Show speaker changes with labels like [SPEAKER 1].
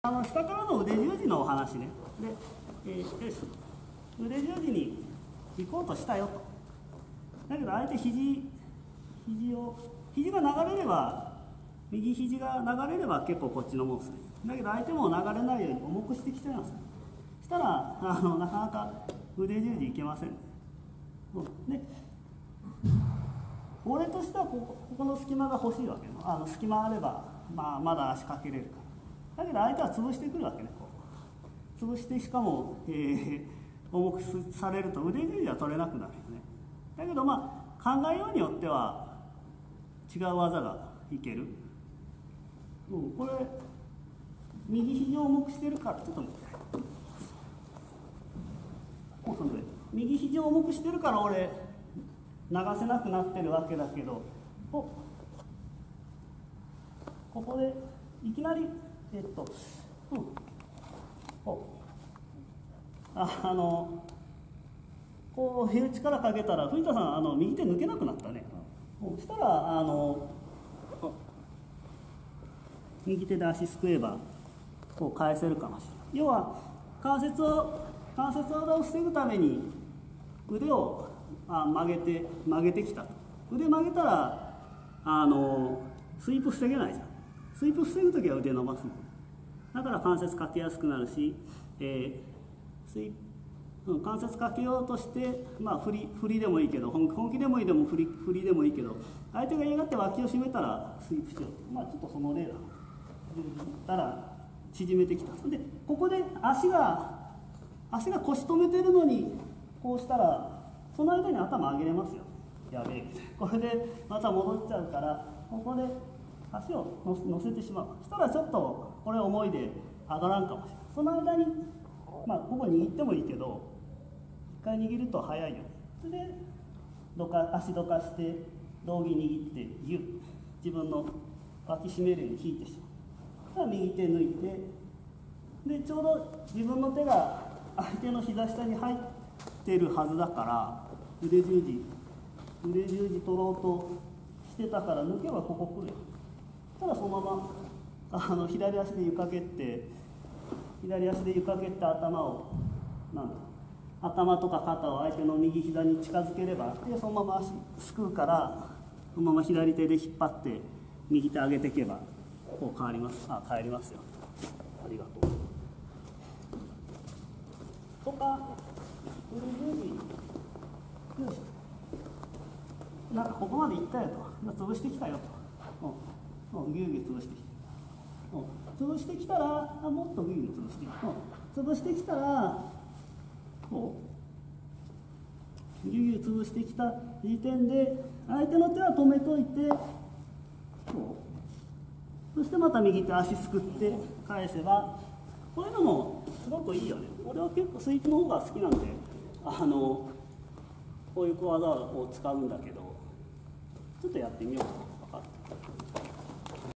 [SPEAKER 1] 下からの腕十字のお話ね。で、腕十字に行こうとしたよと。だけど相手肘が流れれば、右肘が流れれば結構こっちのもんですね。だけど相手も流れないように重くしてきちゃいます。したらなかなか腕十字いけませんね。で、俺としてはここの隙間が欲しいわけよ。隙間あれば、まだ足かけれるから。だけど相手は潰してくるわけね。潰してしかも、重くされると腕十字は取れなくなるよね。だけど考えようによっては違う技がいける。これ右肘を重くしてるから、ちょっと待って。右肘を重くしてるから俺流せなくなってるわけだけど、ここでいきなりこういう力かけたら藤田さん右手抜けなくなったね。そしたら右手で足すくえばこう返せるかもしれない。要は関節技を防ぐために腕を曲げてきた。腕曲げたらスイープ防げないじゃん。スイープ防ぐときは腕伸ばすの。だから関節かけやすくなるし、関節かけようとして、振りでもいいけど、本気でもいいでも振りでもいいけど、相手が嫌がって脇を締めたらスイープしよう。ちょっとその例だ。たら縮めてきた。でここで足が腰止めてるのにこうしたらその間に頭上げれますよ。やべえ。これでまた戻っちゃうからここで足を乗せてしまう。そしたらちょっとこれ重いで上がらんかもしれない。その間にここ握ってもいいけど一回握ると早いよ。それで足どかして道着握ってギュッ自分の脇締めるように引いてしまう。右手抜いて、でちょうど自分の手が相手の膝下に入ってるはずだから腕十字取ろうとしてたから抜けばここ来るよ。ただそのまま左足で床蹴って頭とか肩を相手の右膝に近づければ、でそのまま足すくうからそのまま左手で引っ張って右手上げていけばこう変わります。帰りますよ。ありがとう。とか腕十字よいしょ。ここまでいったよと。潰してきたよと。ぎゅうぎゅう潰してきた。潰してきたらもっとぎゅうぎゅう潰してきた。潰してきたらぎゅうぎゅう潰してきた時点で相手の手は止めといてそしてまた右手足すくって返せば、こういうのもすごくいいよね。俺は結構スイープの方が好きなんでこういう小技を使うんだけど、ちょっとやってみようか。分かった。